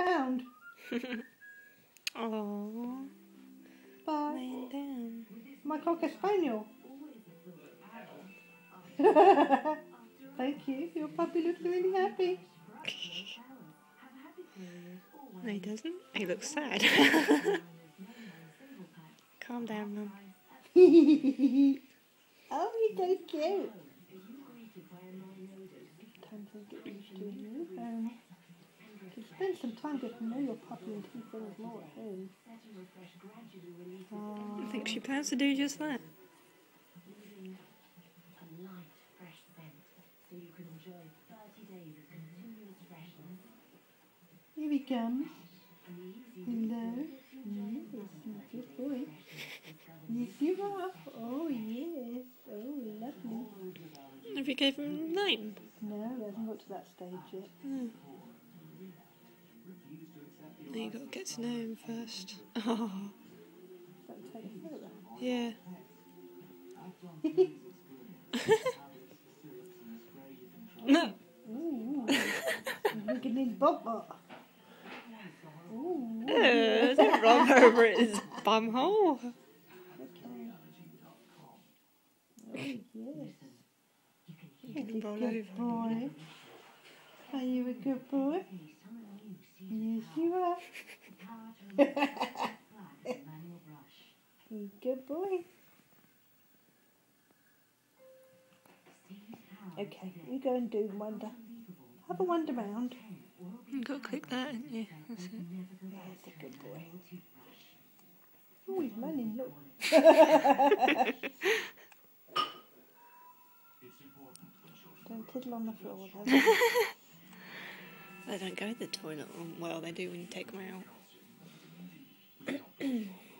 Pound. Aww. Bye. Laying down. My cocker spaniel. Thank you. Your puppy looks really happy. No, he doesn't. He looks sad. Calm down, Mum. Oh, he's so cute. Time to get used to you. To spend some time getting to know your puppy and he feels more at home. I think she plans to do just that. Here he comes. Hello. Yes, he's a good boy. Yes, you are. Oh, yes. Oh, lovely. Have you gave him a name? No, he hasn't got to that stage yet. Oh. You got to get to know him first. Oh. Don't take it further. Yeah. No. Ooh. He's looking in bum. Ooh. Don't run over his bum hole. Okay. Oh, yes. You He's can a roll good over. boy. Are you a good boy? Yes, you are. You good boy. Okay, you go and do wonder. Have a wander round. You've got to click that, haven't you? That's it. Yeah, it's a good boy. Oh, he's running, look. Don't tiddle on the floor, though. They don't go to the toilet. Well, they do when you take them out.